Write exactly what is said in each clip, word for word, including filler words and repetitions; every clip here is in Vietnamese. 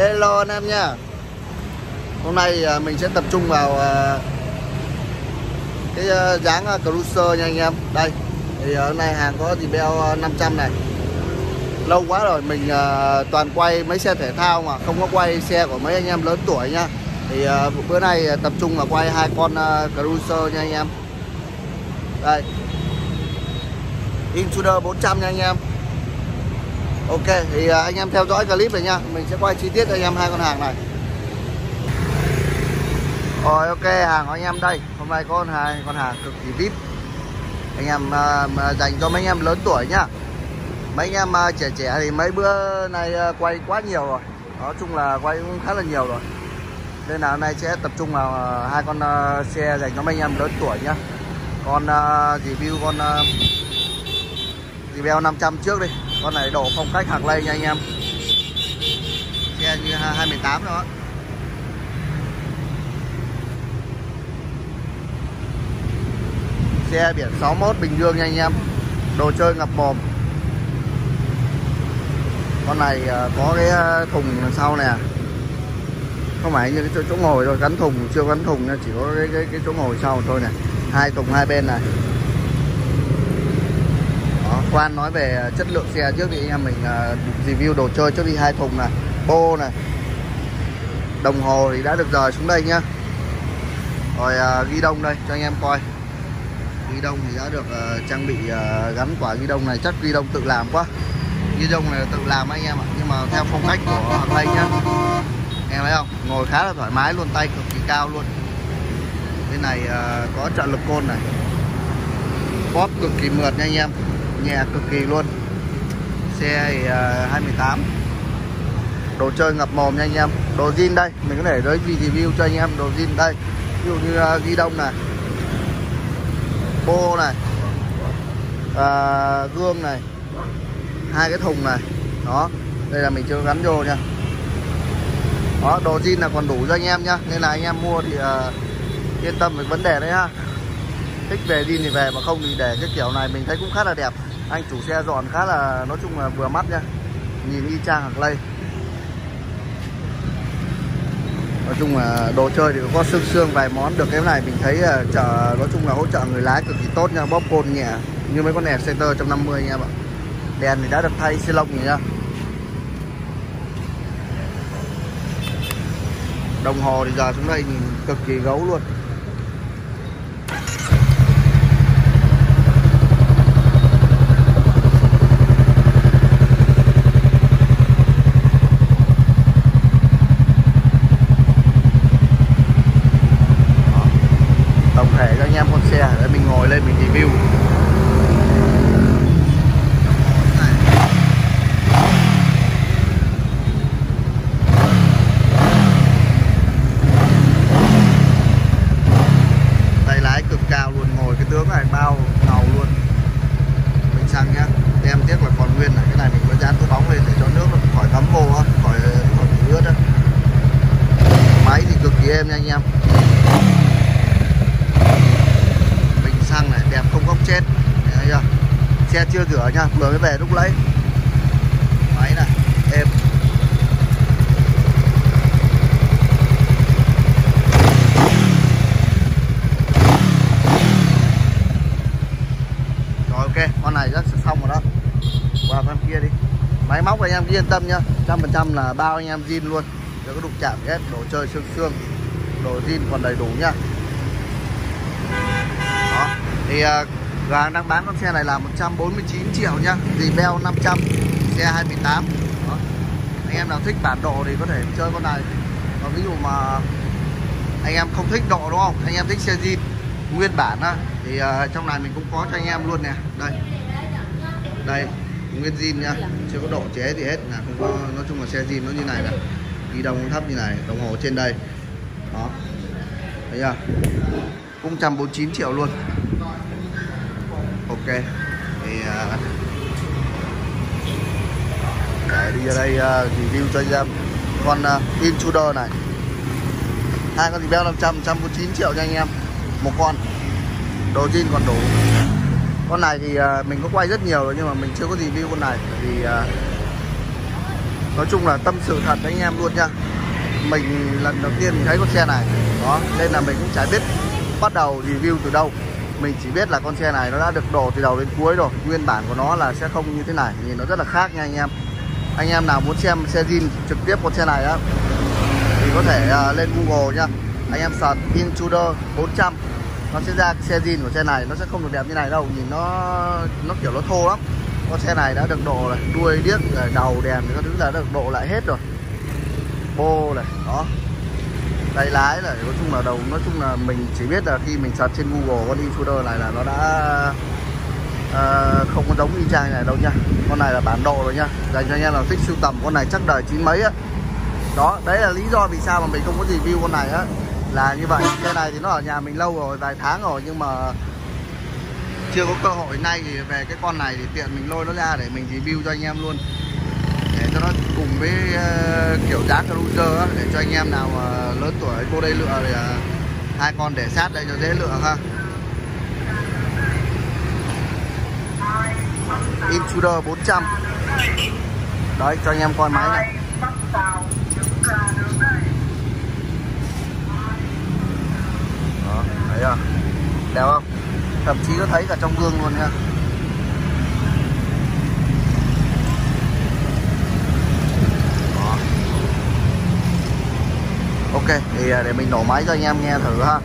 Hello anh em nha. Hôm nay mình sẽ tập trung vào cái dáng cruiser nha anh em. Đây thì hôm nay hàng có dì beo năm trăm này. Lâu quá rồi mình toàn quay mấy xe thể thao mà không có quay xe của mấy anh em lớn tuổi nha. Thì bữa nay tập trung vào quay hai con cruiser nha anh em. Đây, Intruder bốn trăm nha anh em. Ok, thì anh em theo dõi clip này nha. Mình sẽ quay chi tiết cho anh em hai con hàng này. Rồi ok, hàng của anh em đây. Hôm nay có hai con hàng cực kỳ vê i pê. Anh em uh, dành cho mấy anh em lớn tuổi nhá. Mấy anh em uh, trẻ trẻ thì mấy bữa nay uh, quay quá nhiều rồi. Nói chung là quay cũng khá là nhiều rồi. Nên là hôm nay sẽ tập trung vào uh, hai con uh, xe dành cho mấy anh em lớn tuổi nhá. Con uh, review con uh, dì beo năm trăm trước đi. Con này độ phong cách Harley nha anh em. Xe như hai mươi tám đó. Xe biển sáu mốt Bình Dương nha anh em. Đồ chơi ngập mồm. Con này có cái thùng đằng sau nè. Không phải như cái chỗ, chỗ ngồi rồi, gắn thùng, chưa gắn thùng nha, chỉ có cái, cái, cái chỗ ngồi sau thôi nè. Hai thùng hai bên này. Đó, khoan nói về chất lượng xe trước thì anh em mình uh, review đồ chơi trước đi. Hai thùng này, bô này. Đồng hồ thì đã được rời xuống đây nhá. Rồi uh, ghi đông đây cho anh em coi. Ghi đông thì đã được uh, trang bị uh, gắn quả ghi đông này, chắc ghi đông tự làm quá. Ghi đông này tự làm anh em ạ, nhưng mà theo phong cách của Harley nhá. Em thấy không? Ngồi khá là thoải mái luôn, tay cực kỳ cao luôn. Bên này uh, có trợ lực côn này. Bóp cực kỳ mượt nha anh em. Nhẹ cực kỳ luôn. Xe thì uh, hai mươi tám. Đồ chơi ngập mồm nha anh em. Đồ zin đây, mình có để tới review cho anh em đồ zin đây. Ví dụ như uh, ghi đông này, bô này, uh, gương này, hai cái thùng này. Đó, đây là mình chưa gắn vô nha. Đó, đồ zin là còn đủ cho anh em nhá. Nên là anh em mua thì uh, yên tâm về vấn đề đấy ha. Thích về zin thì về, mà không thì để cái kiểu này mình thấy cũng khá là đẹp. Anh chủ xe dọn khá là, nói chung là vừa mắt nha. Nhìn y chang Harley. Nói chung là đồ chơi thì có xương xương vài món được. Cái này mình thấy uh, chở, nói chung là hỗ trợ người lái cực kỳ tốt nha. Bóp côn nhẹ như mấy con Exciter một trăm năm mươi nha bạn. Đèn thì đã được thay xi lông rồi nha. Đồng hồ thì giờ xuống đây nhìn cực kỳ gấu luôn. Đó. Tổng thể cho anh em con xe để mình ngồi lên mình review. Cao luôn, ngồi cái tướng này bao ngầu luôn. Mình xăng nhá, đem tiếc là còn nguyên này. Cái này mình có dán túi bóng lên để cho nước nó khỏi thấm vô á, khỏi khỏi bị ướt á. Máy thì cực kỳ êm nha anh em. Bình xăng này đẹp không góc chết. Thấy chưa? Xe chưa rửa nha, vừa mới về lúc lấy. Máy này êm. Ok, con này rất xong rồi đó. Qua con kia đi. Máy móc anh em cứ yên tâm nhá, một trăm phần trăm là bao anh em zin luôn. Đừng có đụng chạm ghép, đồ chơi xương xương. Đồ zin còn đầy đủ nhá. Đó. Thì uh, Gàng đang bán con xe này là một trăm bốn mươi chín triệu nhá. Dì beo năm trăm, xe hai mươi tám. Đó. Anh em nào thích bản độ thì có thể chơi con này. Còn ví dụ mà anh em không thích độ đúng không? Anh em thích xe zin nguyên bản á, thì uh, trong này mình cũng có cho anh em luôn nè. Đây, đây nguyên zin nha, chưa có độ chế gì hết là không có. Nói chung là xe zin nó như này nè, ghi đông thấp như này, đồng hồ trên đây. Đó, thấy chưa? Cũng một trăm bốn mươi chín triệu luôn. Ok, thì uh, để đi ra đây uh, review cho anh em con uh, Intruder này. Hai con dì beo năm trăm, một trăm bốn mươi chín triệu cho anh em một con. Đồ zin còn đủ. Con này thì uh, mình có quay rất nhiều rồi nhưng mà mình chưa có review con này. Vì uh, Nói chung là tâm sự thật với anh em luôn nha. Mình lần đầu tiên mình thấy con xe này đó, nên là mình cũng chả biết bắt đầu review từ đâu. Mình chỉ biết là con xe này nó đã được đổ từ đầu đến cuối rồi. Nguyên bản của nó là sẽ không như thế này, nhìn nó rất là khác nha anh em. Anh em nào muốn xem xe zin trực tiếp con xe này á thì có thể uh, lên Google nha. Anh em search Intruder bốn trăm, nó sẽ ra xe zin của xe này. Nó sẽ không được đẹp như này đâu, nhìn nó nó kiểu nó thô lắm. Con xe này đã được độ này, đuôi điếc, đầu đèn các thứ là đã được độ lại hết rồi. Bô này, đó. Tay lái là nói chung là đầu, nói chung là mình chỉ biết là khi mình search trên Google con Intruder này là nó đã uh, không có giống y chang này đâu nha. Con này là bản độ rồi nha, dành cho anh em nào thích sưu tầm. Con này chắc đời chín mấy á. Đó, đấy là lý do vì sao mà mình không có review con này á, là như vậy. Cái này thì nó ở nhà mình lâu rồi, vài tháng rồi, nhưng mà chưa có cơ hội. Nay thì về cái con này thì tiện mình lôi nó ra để mình review cho anh em luôn, để cho nó cùng với uh, kiểu giá cruiser á, để cho anh em nào uh, lớn tuổi vô đây lựa thì uh, hai con để sát đây cho dễ lựa ha. Intruder bốn trăm. Đấy, cho anh em coi máy này. Đó, thấy không? Đẹp không? Thậm chí có thấy cả trong gương luôn nha. Đó. Ok, thì để mình nổ máy cho anh em nghe thử ha.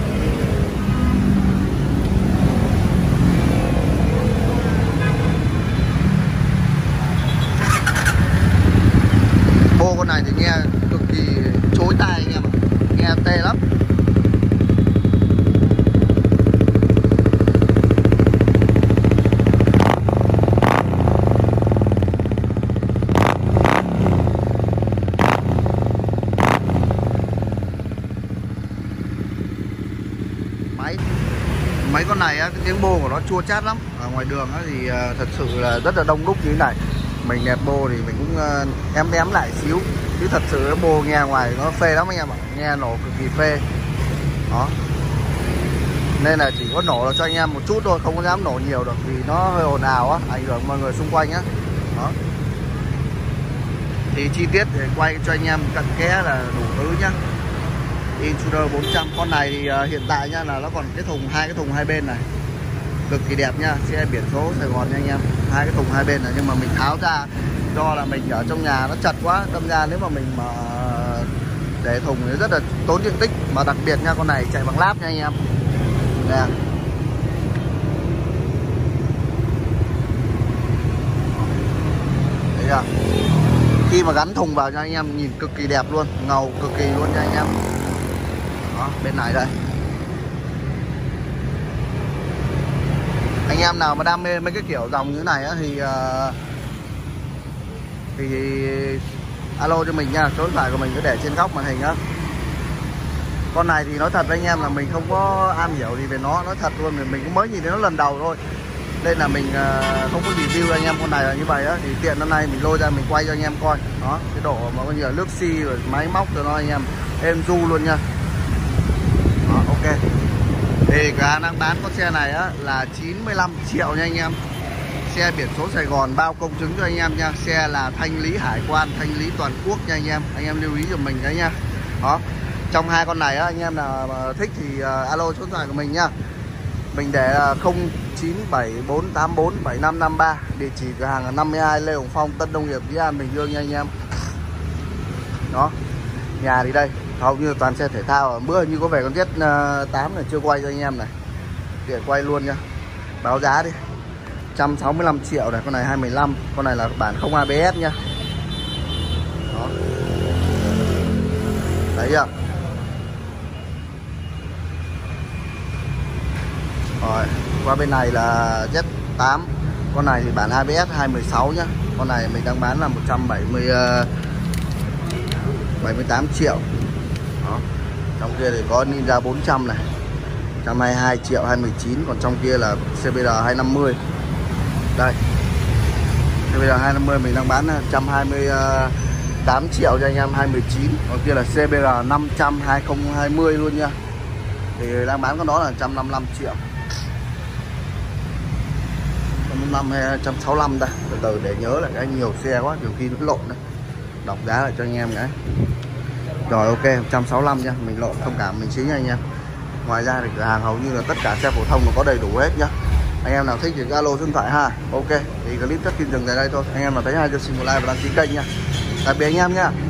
Bô con này thì nghe cực kỳ chối tai anh em ạ, nghe tê lắm. Máy mấy con này á, cái tiếng bô của nó chua chát lắm. Ở ngoài đường á, thì thật sự là rất là đông đúc như thế này. Mình nẹp bô thì mình cũng uh, ém ém lại xíu, chứ thật sự cái bô nghe ngoài nó phê lắm anh em ạ, nghe nổ cực kỳ phê. Đó, nên là chỉ có nổ cho anh em một chút thôi, không có dám nổ nhiều được vì nó hơi ồn ào á, ảnh hưởng mọi người xung quanh á. Đó, thì chi tiết để quay cho anh em cặn kẽ là đủ thứ nhá. Intruder bốn trăm con này thì uh, hiện tại nha là nó còn cái thùng, hai cái thùng hai bên này cực kỳ đẹp nha, xe biển số Sài Gòn nha anh em. Hai cái thùng hai bên này, nhưng mà mình tháo ra do là mình ở trong nhà nó chật quá, đâm ra nếu mà mình mà để thùng thì rất là tốn diện tích. Mà đặc biệt nha, con này chạy bằng láp nha anh em. Nè, thấy chưa? Khi mà gắn thùng vào cho anh em nhìn cực kỳ đẹp luôn, ngầu cực kỳ luôn nha anh em. Đó, bên này đây. Anh em nào mà đam mê mấy cái kiểu dòng như thế này á thì uh, thì alo cho mình nha, số điện thoại của mình cứ để trên góc màn hình á. Con này thì nói thật với anh em là mình không có am hiểu gì về nó, nói thật luôn, mình cũng mới nhìn thấy nó lần đầu thôi, nên là mình uh, không có review anh em con này là như vậy á. Thì tiện hôm nay mình lôi ra mình quay cho anh em coi. Đó, cái độ mà có nhiều nước xi rồi máy móc cho nó anh em êm du luôn nha. Đó, ok. Thì khả năng bán con xe này á là chín mươi lăm triệu nha anh em. Xe biển số Sài Gòn, bao công chứng cho anh em nha. Xe là thanh lý hải quan, thanh lý toàn quốc nha anh em. Anh em lưu ý cho mình đấy nha. Đó, trong hai con này á, anh em nào mà thích thì uh, alo số điện thoại của mình nha. Mình để uh, không chín bảy bốn tám bốn bảy năm năm ba. Địa chỉ cửa hàng là năm mươi hai Lê Hồng Phong, Tân Đông Hiệp, Dĩ An, Bình Dương nha anh em. Đó, nhà thì đây, hầu như toàn xe thể thao. Bữa như có vẻ con Z tám này chưa quay cho anh em này, để quay luôn nha. Báo giá đi, một trăm sáu mươi lăm triệu này. Con này hai mười lăm, con này là bản không a bê ét nha. Đó, đấy chưa? Rồi, qua bên này là Z tám. Con này thì bản a bê ét hai mười sáu nhá. Con này mình đang bán là một trăm bảy mươi, bảy mươi tám triệu. Đó, trong kia thì có Ninja bốn trăm này, một trăm hai mươi hai triệu, hai mươi chín. Còn trong kia là xê bê rờ hai năm mươi. Đây, xê bê rờ hai năm mươi mình đang bán một trăm hai mươi tám triệu cho anh em, hai mươi chín. Còn kia là xê bê rờ năm trăm hai không hai không luôn nha. Thì đang bán con đó là một trăm năm mươi lăm triệu, một trăm năm mươi lăm hay một trăm sáu mươi lăm đây. Từ từ để nhớ lại, cái nhiều xe quá, nhiều khi nó lộn đấy. đọc giá lại cho anh em cái. Rồi ok, một trăm sáu mươi lăm nha, mình lộn thông cảm mình xíu nha anh em. Ngoài ra thì cửa hàng hầu như là tất cả xe phổ thông nó có đầy đủ hết nhá. Anh em nào thích thì alo số điện thoại ha. Ok, thì clip chắc xin dừng tại đây thôi. Anh em nào thấy hay cho xin một like và đăng ký kênh nha. Tạm biệt anh em nhá.